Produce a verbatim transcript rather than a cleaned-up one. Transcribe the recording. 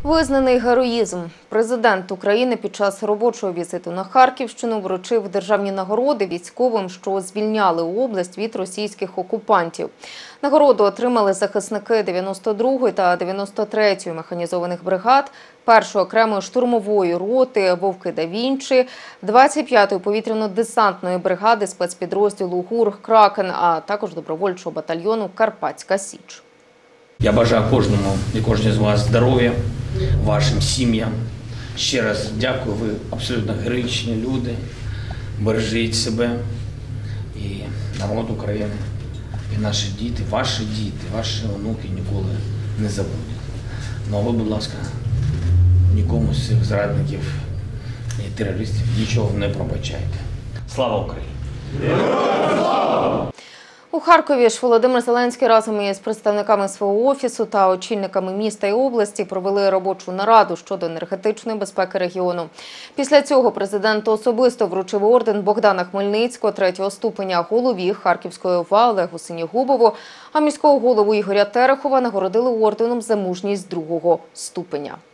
Визнаний героїзм. Президент України під час робочого візиту на Харківщину вручив державні нагороди військовим, що звільняли область від російських окупантів. Нагороду отримали захисники дев'яносто другої та дев'яносто третьої механізованих бригад, першої окремої штурмової роти «Вовки да Вінчі», двадцять п'ятої повітряно-десантної бригади спецпідрозділу ГУР «Кракен», а також добровольчого батальйону «Карпатська Січ». Я бажаю кожному і кожній з вас здоров'я, вашим сім'ям. Ще раз дякую, ви абсолютно героїчні люди. Бережіть себе і народ України, і наші діти, ваші діти, ваші онуки ніколи не забудуть. Ну а ви, будь ласка, нікому з цих зрадників і терористів нічого не пробачайте. Слава Україні! У Харкові ж Володимир Зеленський разом із представниками свого офісу та очільниками міста і області провели робочу нараду щодо енергетичної безпеки регіону. Після цього президент особисто вручив орден Богдана Хмельницького третього ступеня голові Харківської ОВА Олегу Синігубову, а міського голову Ігоря Терехова нагородили орденом за мужність другого ступеня.